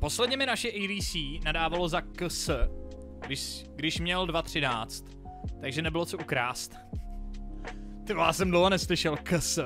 Posledně mi naše ADC nadávalo za KS, když měl 2.13, takže nebylo co ukrást. Ty já jsem dlouho neslyšel KS.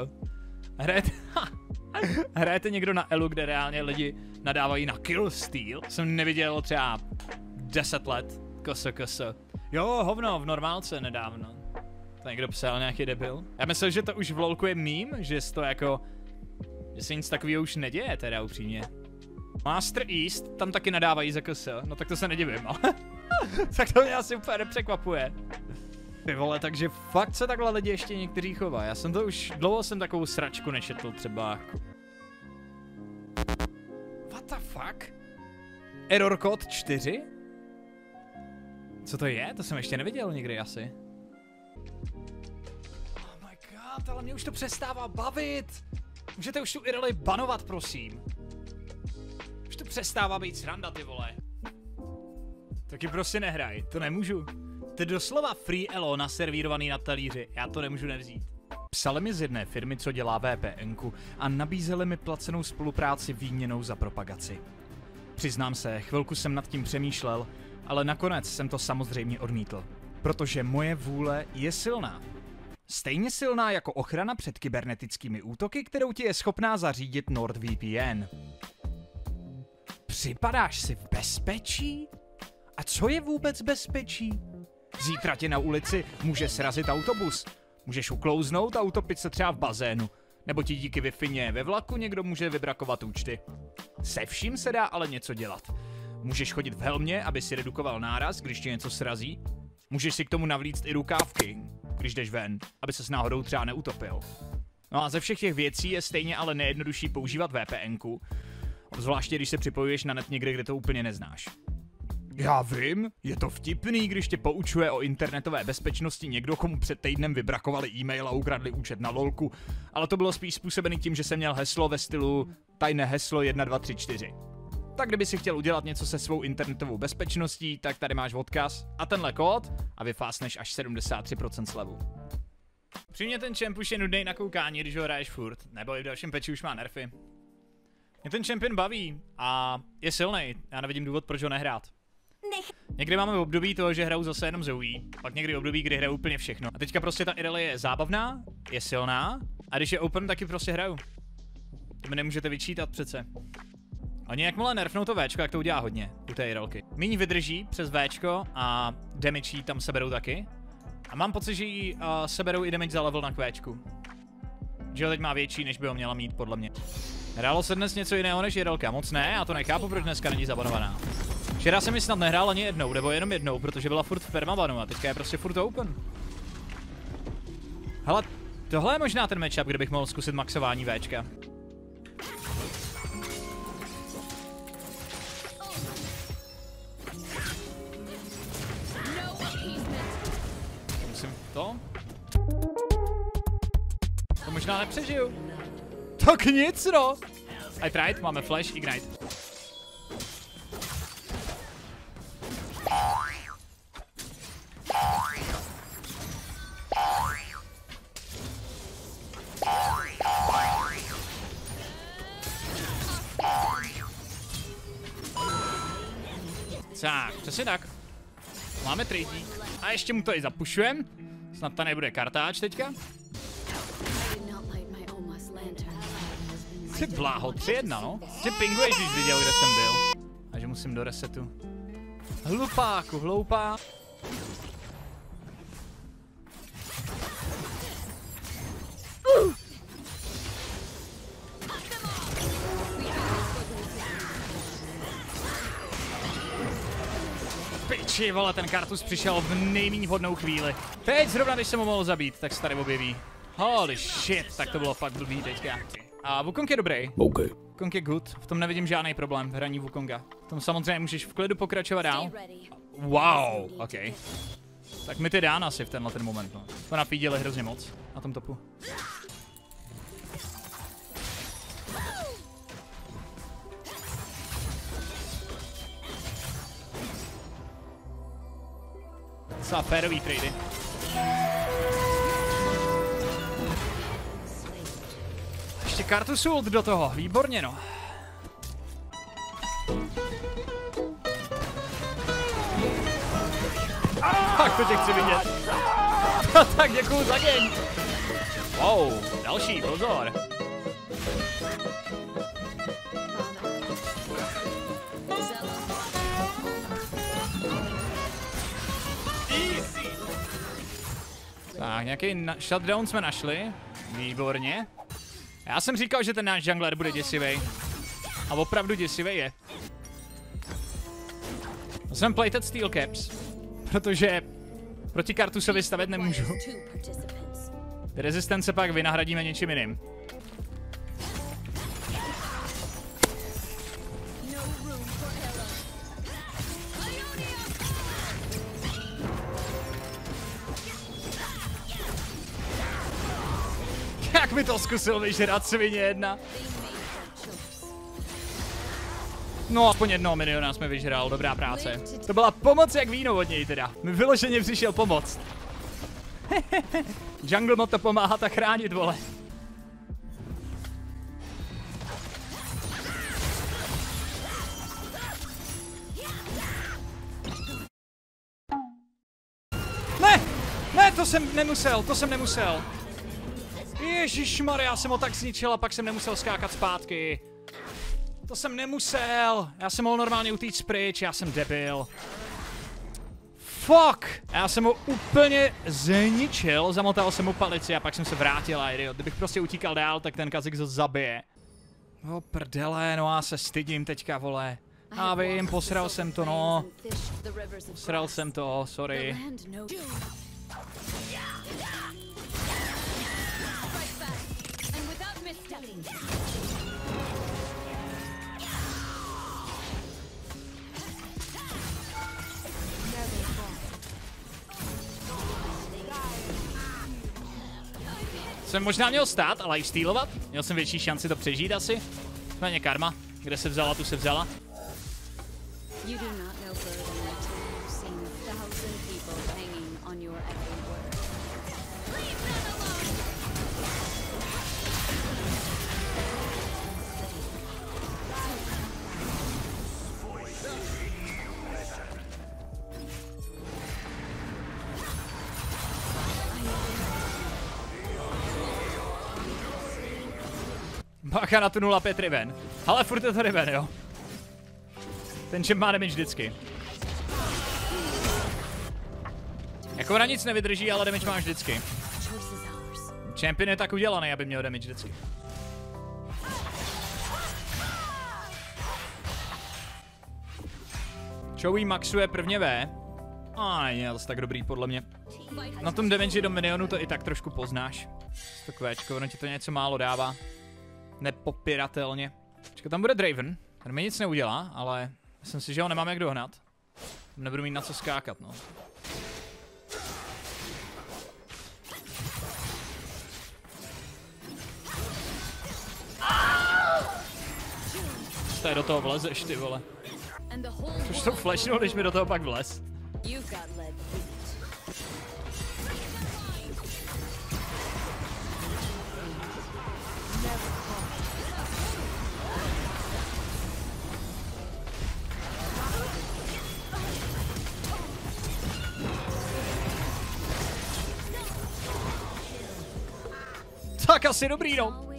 Hrajete někdo na Elu, kde reálně lidi nadávají na Kill Steal? Jsem neviděl třeba 10 let. KS. Jo, hovno, v normálce nedávno. To někdo psal, nějaký debil. Já myslel, že to už v LoLku je meme, že to jako... že se nic takového už neděje, teda upřímně. Master East, tam taky nadávají za KS, no tak to se nedivím, ale... tak to mě asi úplně nepřekvapuje. Ty vole, takže fakt se takhle lidi ještě někteří chovají. Já jsem to už... dlouho jsem takovou sračku nečetl třeba. What the fuck? Error code 4? Co to je? To jsem ještě neviděl nikdy asi. Oh my god, ale mě už to přestává bavit. Můžete už tu Irelie banovat, prosím. Už to přestává být sranda, ty vole. Taky prostě nehraj, to nemůžu. To je doslova free elo naservírovaný na talíři, já to nemůžu nevzít. Psali mi z jedné firmy, co dělá VPNku a nabízeli mi placenou spolupráci výměnou za propagaci. Přiznám se, chvilku jsem nad tím přemýšlel, ale nakonec jsem to samozřejmě odmítl. Protože moje vůle je silná. Stejně silná jako ochrana před kybernetickými útoky, kterou ti je schopná zařídit NordVPN. Připadáš si v bezpečí? A co je vůbec bezpečí? Zítra tě na ulici může srazit autobus. Můžeš uklouznout a utopit se třeba v bazénu. Nebo ti díky Wi-Fi ve vlaku někdo může vybrakovat účty. Se vším se dá ale něco dělat. Můžeš chodit v helmě, aby si redukoval náraz, když ti něco srazí. Můžeš si k tomu navlíct i rukávky, když jdeš ven, aby ses náhodou třeba neutopil. No a ze všech těch věcí je stejně ale nejjednodušší používat VPNku. Zvláště když se připojuješ na net někde, kde to úplně neznáš. Já vím, je to vtipný, když tě poučuje o internetové bezpečnosti někdo, komu před týdnem vybrakovali e-mail a ukradli účet na LOLku, ale to bylo spíš způsobený tím, že jsem měl heslo ve stylu tajné heslo 1234. Tak kdyby si chtěl udělat něco se svou internetovou bezpečností, tak tady máš odkaz a tenhle kód a vyfásneš až 73% slevu. Přímě ten champ už je nudnej na koukání, když ho hraješ furt, nebo i v dalším peči už má nerfy. Mě ten champion baví a je silnej, já nevidím důvod, proč ho nehrát. Někdy máme období toho, že hraju zase jenom Zoe, pak někdy období, kdy hraju úplně všechno. A teďka prostě ta Irelie je zábavná, je silná a když je open, taky prostě hraju. To mi nemůžete vyčítat přece. Oni jakmile nerfnou to Včko, jak to udělá hodně u té Irelky. Míň vydrží přes Včko a damage jí tam seberou taky. A mám pocit, že jí seberou i damage za level na Qčku. Že ho teď má větší, než by ho měla mít, podle mě. Hrálo se dnes něco jiného než Irelka? Moc ne, já to nechápu, proč dneska není zabanovaná. Včera jsem mi snad nehrál ani jednou, nebo jenom jednou, protože byla furt v permabanu a teďka je prostě furt open. Hele, tohle je možná ten matchup, kde bych mohl zkusit maxování Včka. Musím to? To možná nepřežiju. Tak nic, no! I tried, máme flash, ignite. Tak, přesně tak. Máme tradík. A ještě mu to i zapušujem. Snad to nebude kartáč teďka. Ty bláho, 3-1, no. Ty pinguješ, když viděl, kde jsem byl. A že musím do resetu. Hlupáku, hloupá. Piči, vole, ten Kartus přišel v nejméně vhodnou chvíli. Teď zrovna, když jsem ho mohl zabít, tak se tady objeví. Holy shit, tak to bylo fakt blbý teďka. A Wukong je dobrý. OK. Wukong je good, v tom nevidím žádný problém v hraní Wukonga. V tom samozřejmě můžeš v klidu pokračovat dál. Wow, OK. Tak mi ty dán asi v tenhle ten moment, no. To napíděli hrozně moc na tom topu. Docela férový trady. Ještě Kartus ult do toho, výborně no. Tak to tě chci vidět. Tak děkuju za game. Wow, další, pozor. Tak, nějaký shutdown jsme našli. Výborně. Já jsem říkal, že ten náš jungler bude děsivej. A opravdu děsivej je. Jsem playtet Steel Caps, protože proti Kartusovi stavět nemůžu. Ty rezistence pak vynahradíme něčím jiným. Jak mi to zkusil vyžrat svině jedna. No, aspoň jednoho miniona jsme vyžral, dobrá práce. To byla pomoc jak víno od něj teda. Mi vyloženě přišel pomoct. Jungle mu to pomáhat a chránit, vole. Ne! Ne, to jsem nemusel. Ježišmarja, já jsem ho tak zničil a pak jsem nemusel skákat zpátky. To jsem nemusel. Já jsem mohl normálně utíct pryč, já jsem debil. Fuck! Já jsem ho úplně zničil, zamotal jsem mu palici a pak jsem se vrátil a idiot. Kdybych prostě utíkal dál, tak ten Kha'Zix ho zabije. O prdele, no já se stydím teďka, vole. Já vím, posral jsem to, no. Posral jsem to, sorry. Jsem možná měl stát a lifestealovat, měl jsem větší šanci to přežít asi. Nicméně karma, kde se vzala, tu se vzala. Bacha na tu 0,5 Riven. Ale furt je to Riven, jo. Ten čem má damage vždycky. Jako na nic nevydrží, ale damage má vždycky. Champion je tak udělaný, aby měl damage vždycky. Joey maxuje prvně V. A není zase tak dobrý podle mě. Na tom damage do minionu to i tak trošku poznáš. To kvéčko, ono ti to něco málo dává. Nepopiratelně. Počkej, tam bude Draven. Ten mi nic neudělá, ale myslím si, že ho nemám jak dohnat. Nebudu mít na co skákat, no. Tady do toho vlezeš, ty vole. Což to flashnu, když mi do toho pak vlez. Tak asi dobrý, no.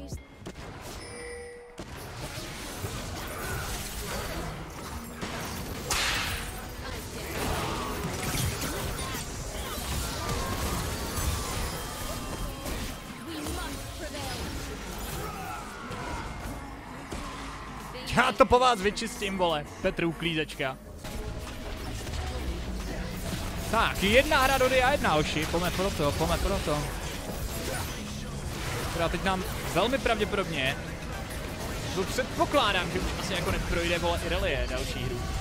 Já to po vás vyčistím, vole. Petr uklízečka. Tak, jedna hra do dia, jedna hoši. Pojďme pro to. Teda teď nám velmi pravděpodobně, to předpokládám, že už asi jako neprojde, vole, Irelie další hru.